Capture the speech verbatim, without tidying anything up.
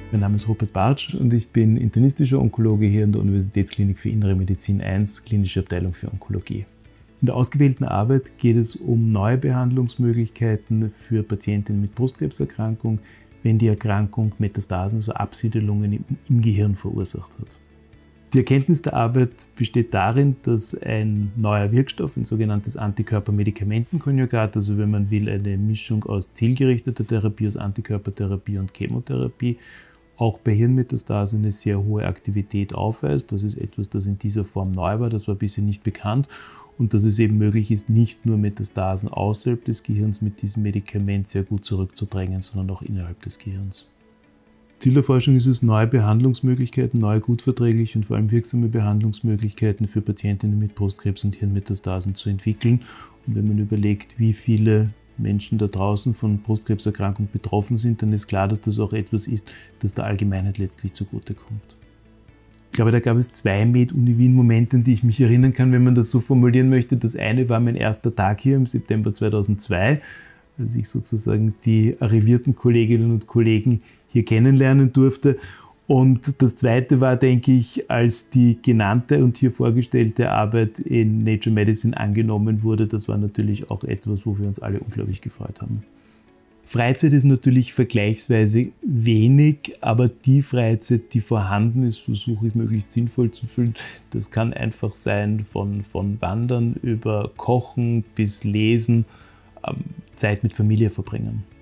Mein Name ist Rupert Bartsch und ich bin internistischer Onkologe hier in der Universitätsklinik für Innere Medizin eins, klinische Abteilung für Onkologie. In der ausgewählten Arbeit geht es um neue Behandlungsmöglichkeiten für Patientinnen mit Brustkrebserkrankung, wenn die Erkrankung Metastasen, also Absiedelungen im Gehirn verursacht hat. Die Erkenntnis der Arbeit besteht darin, dass ein neuer Wirkstoff, ein sogenanntes Antikörper-Medikamentenkonjugat, also wenn man will, eine Mischung aus zielgerichteter Therapie, aus Antikörpertherapie und Chemotherapie, auch bei Hirnmetastasen eine sehr hohe Aktivität aufweist. Das ist etwas, das in dieser Form neu war, das war bisher nicht bekannt. Und dass es eben möglich ist, nicht nur Metastasen außerhalb des Gehirns mit diesem Medikament sehr gut zurückzudrängen, sondern auch innerhalb des Gehirns. Ziel der Forschung ist es, neue Behandlungsmöglichkeiten, neue gut verträgliche und vor allem wirksame Behandlungsmöglichkeiten für Patientinnen mit Brustkrebs und Hirnmetastasen zu entwickeln. Und wenn man überlegt, wie viele Menschen da draußen von Brustkrebserkrankung betroffen sind, dann ist klar, dass das auch etwas ist, das der Allgemeinheit letztlich zugutekommt. Ich glaube, da gab es zwei Med-Uni Wien-Momente, an die ich mich erinnern kann, wenn man das so formulieren möchte. Das eine war mein erster Tag hier im September zweitausendzwei, als ich sozusagen die arrivierten Kolleginnen und Kollegen hier kennenlernen durfte. Und das zweite war, denke ich, als die genannte und hier vorgestellte Arbeit in Nature Medicine angenommen wurde. Das war natürlich auch etwas, wo wir uns alle unglaublich gefreut haben. Freizeit ist natürlich vergleichsweise wenig, aber die Freizeit, die vorhanden ist, versuche ich möglichst sinnvoll zu füllen. Das kann einfach sein von, von Wandern über Kochen bis Lesen, Zeit mit Familie verbringen.